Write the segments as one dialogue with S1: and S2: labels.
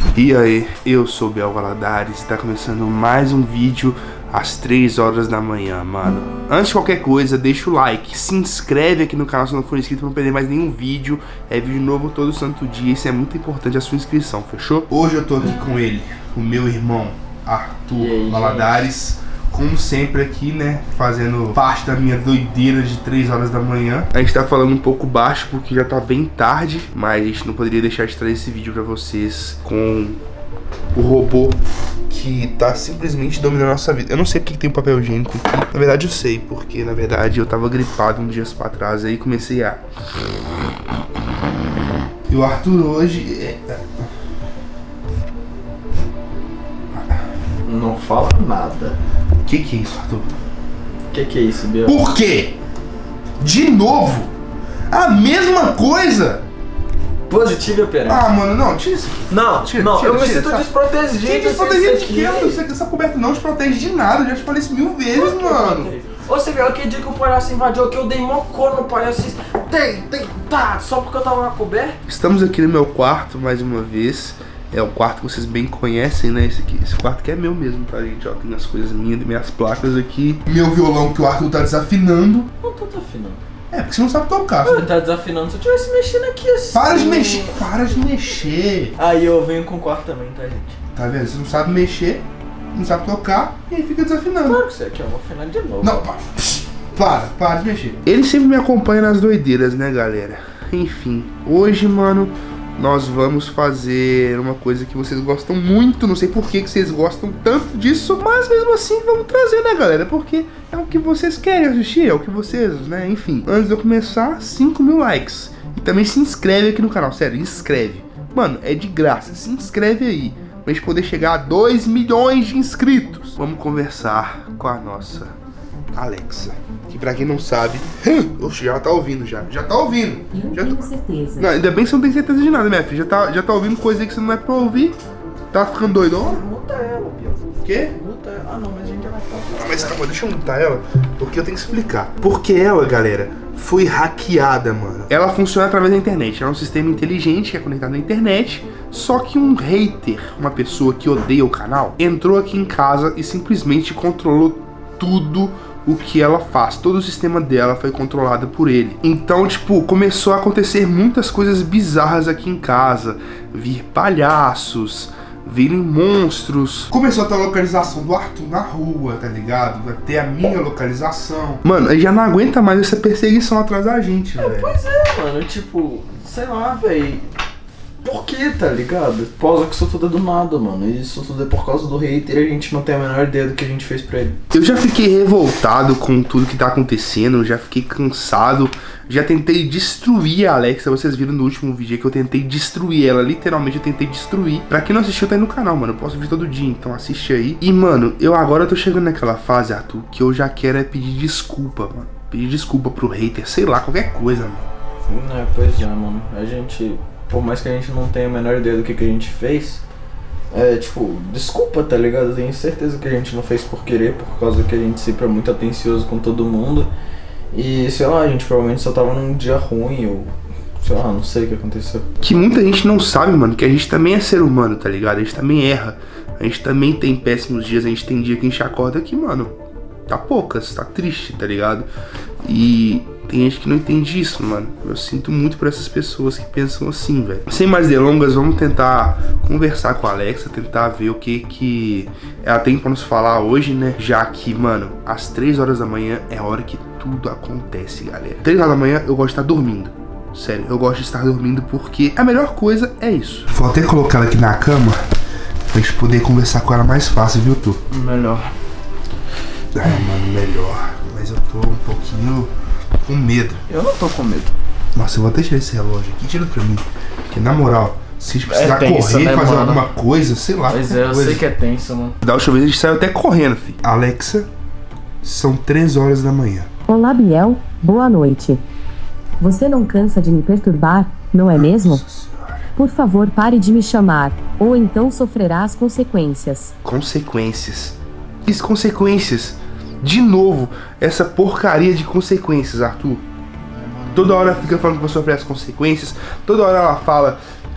S1: E aí, eu sou o Biel Valadares, está começando mais um vídeo às 3 horas da manhã, mano. Antes de qualquer coisa, deixa o like, se inscreve aqui no canal se não for inscrito pra não perder mais nenhum vídeo. É vídeo novo todo santo dia, isso é muito importante, a sua inscrição, fechou? Hoje eu tô aqui com ele, o meu irmão Arthur Valadares. Como sempre aqui, né, fazendo parte da minha doideira de 3 horas da manhã. A gente tá falando um pouco baixo porque já tá bem tarde, mas a gente não poderia deixar de trazer esse vídeo pra vocês com o robô que tá simplesmente dominando a nossa vida. Eu não sei porque tem um papel higiênico aqui. Na verdade eu sei, porque na verdade eu tava gripado uns dias pra trás, aí comecei a... E o Arthur hoje...
S2: Não fala nada.
S1: Que é isso, Arthur?
S2: Que é isso, Biel?
S1: Por quê? De novo? A mesma coisa?
S2: Positivo e operante.
S1: Ah, mano, não, tira isso aqui.
S2: Não, eu me sinto desprotegido.
S1: Tira desprotegido de quê? Essa coberta não te protege de nada, eu já te falei isso 1000 vezes, mano.
S2: Ô, você viu aquele dia que o palhaço invadiu aqui, eu dei mocô no palhaço. Tá, só porque eu tava na coberta?
S1: Estamos aqui no meu quarto mais uma vez. É o quarto que vocês bem conhecem, né? Esse quarto que é meu mesmo, tá, gente? Ó, tem as coisas minhas placas aqui. Meu violão que o Arthur tá desafinando.
S2: Não tô desafinando.
S1: É, porque você não sabe tocar.
S2: Ele tá desafinando se eu tivesse mexendo aqui assim.
S1: Para de mexer, para de mexer.
S2: Aí eu venho com o quarto também, tá, gente?
S1: Tá vendo? Você não sabe mexer, não sabe tocar e aí fica desafinando.
S2: Claro que você aqui, eu vou afinar de novo.
S1: Não, para de mexer. Ele sempre me acompanha nas doideiras, né, galera? Enfim, hoje, mano, nós vamos fazer uma coisa que vocês gostam muito. Não sei por que vocês gostam tanto disso, mas mesmo assim vamos trazer, né, galera? Porque é o que vocês querem assistir, é o que vocês, né? Enfim, antes de eu começar, 5.000 likes. E também se inscreve aqui no canal, sério, inscreve. Mano, é de graça, se inscreve aí pra gente poder chegar a 2 milhões de inscritos. Vamos conversar com a nossa Alexa, que pra quem não sabe... Oxe, já tá ouvindo, já tá ouvindo.
S3: Eu
S1: já
S3: tenho certeza.
S1: Não, ainda bem que você não tem certeza de nada, minha filha. Já tá ouvindo coisa aí que você não é pra ouvir. Tá ficando doidão?
S2: Muta ela, Biel.
S1: O quê?
S2: Muta ela. Ah, não, mas a gente já vai ficar...
S1: Mas calma, deixa eu mutar ela, porque eu tenho que explicar. Porque ela, galera, foi hackeada, mano. Ela funciona através da internet. É um sistema inteligente que é conectado na internet. Só que um hater, uma pessoa que odeia o canal, entrou aqui em casa e simplesmente controlou tudo o que ela faz. Todo o sistema dela foi controlado por ele. Então, tipo, começou a acontecer muitas coisas bizarras aqui em casa. Vir palhaços, virem monstros. Começou a ter a localização do Arthur na rua, tá ligado? Vai ter a minha localização. Mano, aí já não aguenta mais essa perseguição atrás da gente, velho.
S2: Pois é, mano, tipo, sei lá, velho. Por que, tá ligado? Pausa que isso tudo é do nada, mano. Isso tudo é por causa do hater e a gente não tem a menor ideia do que a gente fez pra ele.
S1: Eu já fiquei revoltado com tudo que tá acontecendo, já fiquei cansado. Já tentei destruir a Alexa, vocês viram no último vídeo que eu tentei destruir ela, literalmente eu tentei destruir. Pra quem não assistiu, tá aí no canal, mano, eu posto vídeo todo dia, então assiste aí. E, mano, eu agora tô chegando naquela fase, Arthur, que eu já quero é pedir desculpa, mano. Pedir desculpa pro hater, sei lá, qualquer coisa, mano.
S2: Pois é, mano, a gente... Por mais que a gente não tenha a menor ideia do que a gente fez, tipo, desculpa, tá ligado? Eu tenho certeza que a gente não fez por querer, por causa que a gente sempre é muito atencioso com todo mundo. E, sei lá, a gente provavelmente só tava num dia ruim, ou... sei lá, não sei o que aconteceu.
S1: Que muita gente não sabe, mano, que a gente também é ser humano, tá ligado? A gente também erra, a gente também tem péssimos dias, a gente tem dia que a gente acorda aqui, mano, tá poucas, tá triste, tá ligado? E... tem gente que não entende isso, mano. Eu sinto muito por essas pessoas que pensam assim, velho. Sem mais delongas, vamos tentar conversar com a Alexa, tentar ver o que ela tem pra nos falar hoje, né? Já que, mano, às 3 horas da manhã é a hora que tudo acontece, galera. 3 horas da manhã eu gosto de estar dormindo. Sério, eu gosto de estar dormindo porque a melhor coisa é isso. Vou até colocar ela aqui na cama pra gente poder conversar com ela mais fácil, viu, Tu?
S2: Melhor.
S1: Mano, melhor. Mas eu tô um pouquinho... com medo.
S2: Eu não tô com medo.
S1: Nossa, eu vou até tirar esse relógio aqui, tira pra mim. Porque na moral, se a gente precisar
S2: tenso,
S1: correr,
S2: né,
S1: fazer
S2: mano?
S1: alguma coisa, sei lá.
S2: Pois é, eu
S1: coisa.
S2: sei que é tenso, mano.
S1: Da última vez a gente saiu até correndo, filho. Alexa, são 3 horas da manhã.
S3: Olá, Biel. Boa noite. Você não cansa de me perturbar, não é mesmo?
S1: Nossa senhora.
S3: Por favor, pare de me chamar, ou então sofrerá as consequências.
S1: Consequências. Que consequências? De novo, essa porcaria de consequências, Arthur. Toda hora fica falando que vai sofrer as consequências. Toda hora ela fala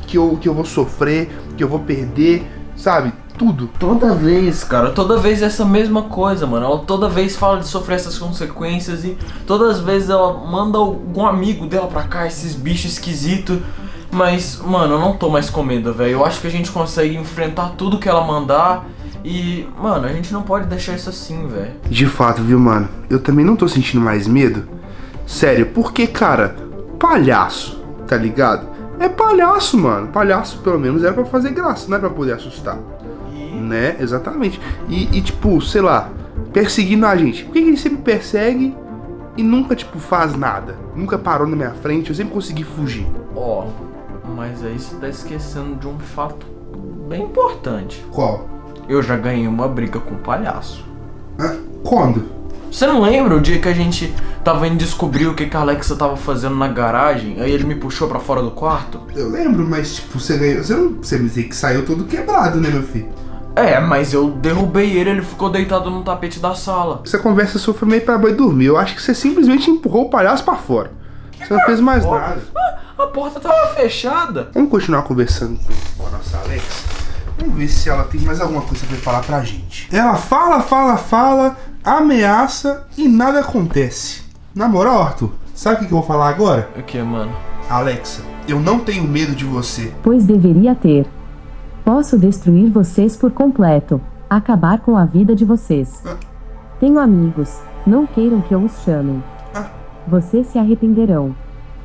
S1: que eu vou sofrer, que eu vou perder, sabe? Tudo.
S2: Toda vez, cara, toda vez é essa mesma coisa, mano. Ela toda vez fala de sofrer essas consequências e todas as vezes ela manda algum amigo dela pra cá, esses bichos esquisitos. Mas, mano, eu não tô mais com medo, velho. Eu acho que a gente consegue enfrentar tudo que ela mandar. E, mano, a gente não pode deixar isso assim, velho.
S1: De fato, viu, mano? Eu também não tô sentindo mais medo. Sério, porque, cara, palhaço, tá ligado? É palhaço, mano. Palhaço, pelo menos, era pra fazer graça, não é pra poder assustar. Né? Exatamente. E tipo, sei lá, perseguindo a gente. Por que ele sempre persegue e nunca, tipo, faz nada? Nunca parou na minha frente, eu sempre consegui fugir.
S2: Ó, mas aí você tá esquecendo de um fato bem importante.
S1: Qual?
S2: Eu já ganhei uma briga com o palhaço.
S1: Ah, quando?
S2: Você não lembra o dia que a gente tava indo descobrir o que a Alexa tava fazendo na garagem? Aí ele me puxou pra fora do quarto?
S1: Eu lembro, mas tipo, você ganhou. Você me disse que saiu todo quebrado, né, meu filho?
S2: É, mas eu derrubei ele ficou deitado no tapete da sala.
S1: Essa conversa sua foi meio pra boi dormir. Eu acho que você simplesmente empurrou o palhaço pra fora. Você não fez mais nada.
S2: A porta tava fechada.
S1: Vamos continuar conversando com a nossa Alexa. Vamos ver se ela tem mais alguma coisa pra falar pra gente. Ela fala, ameaça e nada acontece. Na moral, Arthur, sabe o que eu vou falar agora?
S2: O que, mano?
S1: Alexa, eu não tenho medo de você.
S3: Pois deveria ter. Posso destruir vocês por completo. Acabar com a vida de vocês. Tenho amigos. Não queiram que eu os chamem. Vocês se arrependerão.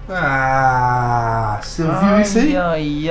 S1: Ah, você viu isso aí?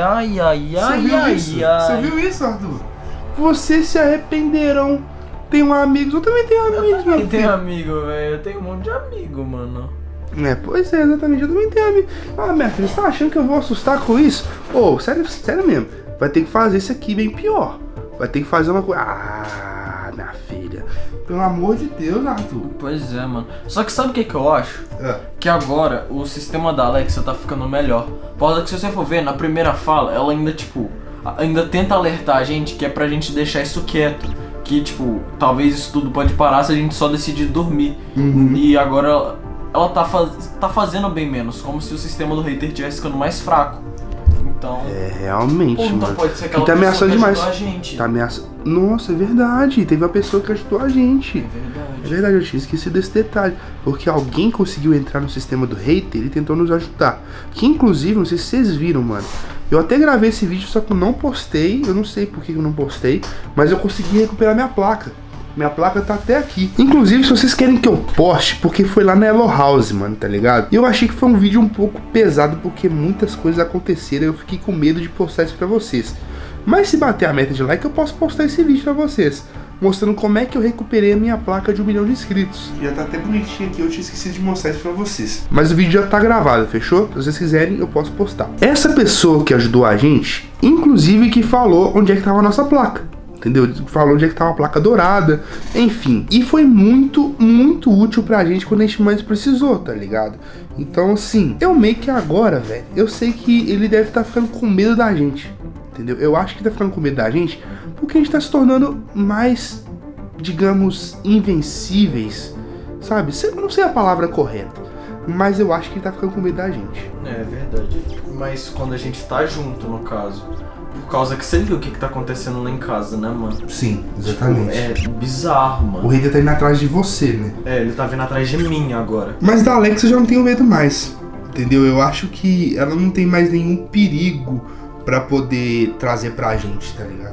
S1: Você viu isso, Arthur? Vocês se arrependerão. Tenho amigos, eu também tenho amigos.
S2: Eu também tenho amigo, velho. Eu tenho um monte de amigo, mano.
S1: Pois é, exatamente. Eu também tenho amigo. Ah, minha filha, você tá achando que eu vou assustar com isso? Ô, sério mesmo. Vai ter que fazer isso aqui bem pior. Vai ter que fazer uma coisa. Ah, minha filha. Pelo amor de Deus, Arthur.
S2: Pois é, mano. Só que sabe o que eu acho? Que agora o sistema da Alexa tá ficando melhor. Por causa que se você for ver, na primeira fala, ela ainda, tipo, ainda tenta alertar a gente que é pra gente deixar isso quieto. Que, tipo, talvez isso tudo pode parar se a gente só decidir dormir. E agora ela tá fazendo bem menos. Como se o sistema do hater estivesse ficando mais fraco. Então...
S1: realmente,
S2: então
S1: mano.
S2: pode ser aquela
S1: tá
S2: pessoa
S1: ameaçando
S2: que
S1: demais.
S2: ajudou a gente.
S1: Tá ameaçando. Nossa, é verdade. Teve uma pessoa que ajudou a gente. É verdade, eu tinha esquecido desse detalhe. Porque alguém conseguiu entrar no sistema do hater e tentou nos ajudar. Que inclusive, não sei se vocês viram, mano. Eu até gravei esse vídeo, só que eu não postei. Eu não sei por que eu não postei. Mas eu consegui recuperar minha placa. Minha placa tá até aqui. Inclusive, se vocês querem que eu poste, porque foi lá na Elo House, mano, tá ligado? E eu achei que foi um vídeo um pouco pesado, porque muitas coisas aconteceram e eu fiquei com medo de postar isso pra vocês. Mas se bater a meta de like, eu posso postar esse vídeo pra vocês, mostrando como é que eu recuperei a minha placa de 1 milhão de inscritos. Já tá até bonitinho aqui, eu tinha esquecido de mostrar isso pra vocês. Mas o vídeo já tá gravado, fechou? Se vocês quiserem, eu posso postar. Essa pessoa que ajudou a gente, inclusive que falou onde é que tava a nossa placa. Entendeu? Falou onde é que tava a placa dourada. Enfim. E foi muito, muito útil pra gente quando a gente mais precisou, tá ligado? Então, assim, eu meio que agora, velho, eu sei que ele deve estar ficando com medo da gente. Entendeu? Eu acho que tá ficando com medo da gente porque a gente tá se tornando mais, digamos, invencíveis. Sabe? Eu não sei a palavra correta, mas eu acho que ele tá ficando com medo da gente.
S2: É verdade. Mas quando a gente tá junto, no caso. Por causa que você viu o que tá acontecendo lá em casa, né, mano?
S1: Sim, exatamente.
S2: Tipo, é bizarro, mano.
S1: O hater tá indo atrás de você, né?
S2: Ele tá vindo atrás de mim agora.
S1: Mas da Alexa eu já não tenho medo mais. Entendeu? Eu acho que ela não tem mais nenhum perigo pra poder trazer pra gente, tá ligado?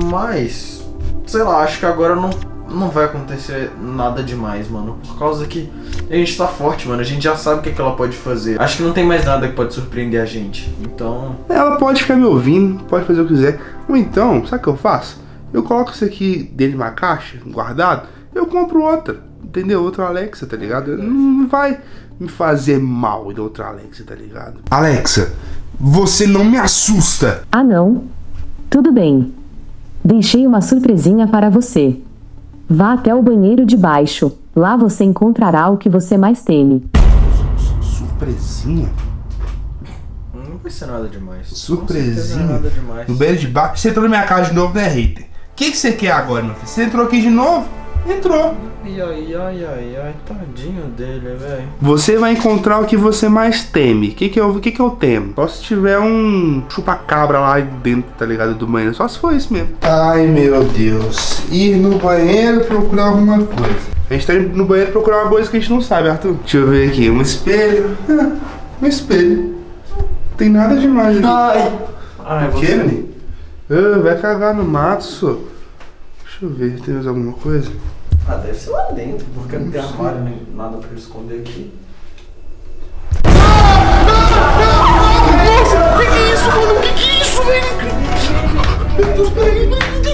S2: Mas, sei lá, acho que agora não vai acontecer nada demais, mano. Por causa que a gente tá forte, mano. A gente já sabe o que ela pode fazer. Acho que não tem mais nada que pode surpreender a gente. Então...
S1: ela pode ficar me ouvindo, pode fazer o que quiser. Ou então, sabe o que eu faço? Eu coloco isso aqui dentro de uma caixa, guardado, eu compro outra. Entendeu? Outra Alexa, tá ligado? Não vai me fazer mal de outra Alexa, tá ligado? Alexa, você não me assusta.
S3: Ah, não? Tudo bem. Deixei uma surpresinha para você. Vá até o banheiro de baixo. Lá você encontrará o que você mais teme.
S1: Surpresinha?
S2: Não vai ser nada demais.
S1: Surpresinha?
S2: Não nada demais.
S1: No banheiro de baixo? Você entrou na minha casa de novo, né, hater? O que você quer agora, meu filho? Você entrou aqui de novo? Entrou.
S2: Ai, tadinho dele, velho.
S1: Você vai encontrar o que você mais teme. O que eu temo? Só se tiver um chupa-cabra lá dentro, tá ligado, do banheiro. Só se for isso mesmo. Ai, meu Deus. Ir no banheiro procurar alguma coisa. A gente tá indo no banheiro procurar uma coisa que a gente não sabe, Arthur. Deixa eu ver aqui. Um espelho. Um espelho. Não tem nada demais aqui.
S2: Ai,
S1: o que, menino? Vai cagar no mato, só. Deixa eu ver. Tem mais alguma coisa?
S2: Ah, deve ser lá dentro, porque não tem armário nem nada pra esconder aqui.
S1: Nossa, o que é isso, mano? O que é isso, velho? Meu Deus, peraí.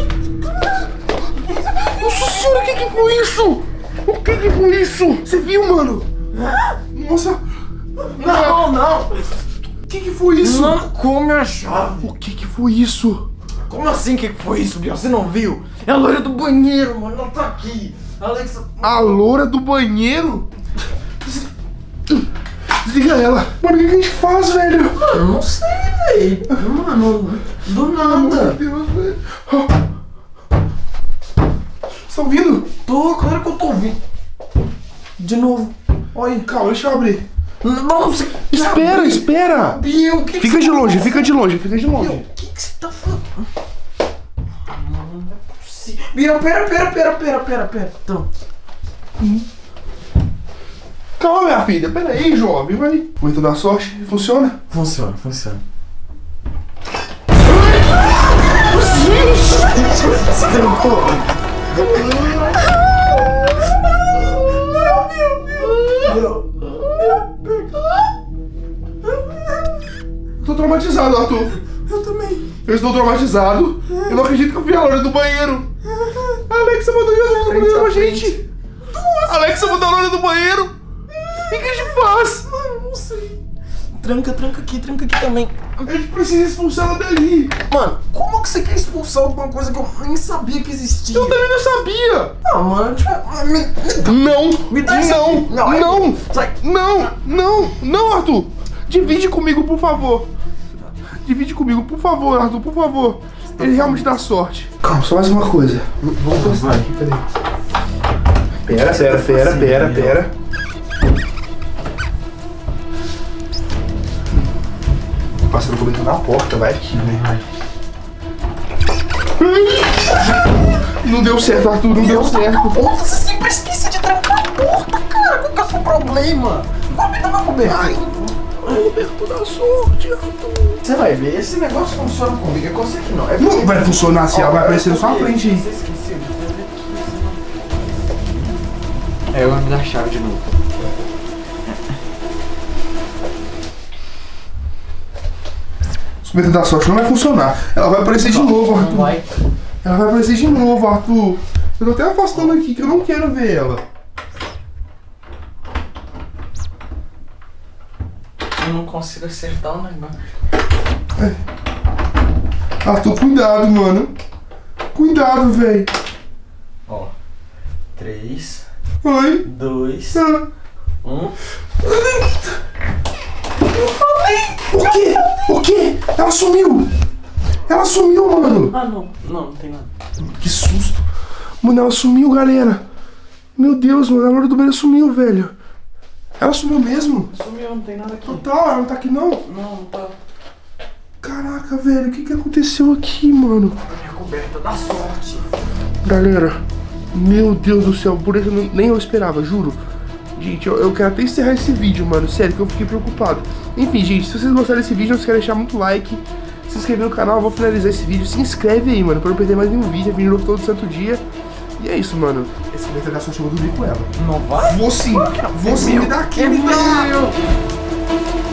S1: Nossa senhora, o que foi isso? O que foi isso? Você viu, mano? Nossa.
S2: Não.
S1: O que foi isso?
S2: Não come a chave.
S1: O que foi isso?
S2: Como assim, o que foi isso, Biel? Você não viu? É a loira do banheiro, mano. Ela tá aqui. Alexa...
S1: A loura do banheiro? Desliga ela. Mano, o que a gente faz, velho?
S2: Eu não sei, velho. Mano, do nada.
S1: Meu Deus, velho. Você tá ouvindo?
S2: Tô, claro que eu tô ouvindo. De novo. Olha.
S1: Calma, deixa eu abrir.
S2: Não, você...
S1: Espera.
S2: Biel, o que
S1: fica de longe.
S2: Biel, o que você tá falando? Não é possível. Biel, pera. Então.
S1: Calma, minha filha. Pera aí, jovem. Vai. Muito da sorte. Funciona?
S2: Funciona.
S1: Eu tô traumatizado, Arthur.
S2: Eu também.
S1: Eu estou traumatizado. Eu não acredito que eu vi a loira do banheiro. A Alexa mandou a loira do banheiro pra gente. A Alexa mandou a loira do banheiro. O que a gente faz?
S2: Mano, não sei. Tranca aqui também.
S1: A gente precisa expulsar ela dali.
S2: Mano, como que você quer expulsar alguma coisa que eu nem sabia que existia?
S1: Eu também não sabia.
S2: Ah, mano, tipo...
S1: Me dá isso aqui. Não.
S2: Sai.
S1: Não, Arthur. Divide comigo, por favor. Arthur, por favor. Ele realmente dá sorte. Calma, só mais uma coisa. Vamos testar aqui, peraí. Pera. Passando comigo na porta, vai aqui, né? Não deu certo, Arthur, não deu certo.
S2: Você sempre esquece de trancar a porta, cara. Qual que é o seu problema? Comida vai comer.
S1: Ai, Roberto da sorte, Arthur.
S2: Você vai ver, esse negócio funciona comigo, é com você que não. É
S1: Não vai funcionar assim, ela vai aparecer na sua frente aí.
S2: Você esqueceu de fazer aqui. Eu vou me dar a chave de novo.
S1: Comida da sorte não vai funcionar. Ela vai aparecer de novo, Arthur.
S2: Vai.
S1: Ela vai aparecer de novo, Arthur. Eu tô até afastando aqui, que eu não quero ver ela.
S2: Eu não consigo acertar o negócio.
S1: Arthur, cuidado, mano. Cuidado, velho.
S2: Ó. 3,
S1: Oi.
S2: 2,
S1: Ah.
S2: 1.
S1: O quê? Ela sumiu, mano.
S2: Ah, não tem nada.
S1: Que susto. Mano, ela sumiu, galera. Meu Deus, mano, a loira do banheiro sumiu, velho. Ela sumiu mesmo?
S2: Sumiu, não tem nada aqui.
S1: Total, ela não tá aqui não?
S2: Não tá.
S1: Caraca, velho, o que aconteceu aqui, mano?
S2: A minha coberta da sorte.
S1: Galera, meu Deus do céu, por isso nem eu esperava, juro. Gente, eu quero até encerrar esse vídeo, mano, sério, que eu fiquei preocupado. Enfim, gente, se vocês gostaram desse vídeo, não se querem deixar muito like, se inscrever no canal, eu vou finalizar esse vídeo. Se inscreve aí, mano, pra não perder mais nenhum vídeo, é vídeo novo todo santo dia. E é isso, mano. Esse momento da sorte eu vou dormir com ela.
S2: Não vai?
S1: Vou sim, vou sim, me dá aqui, me dá.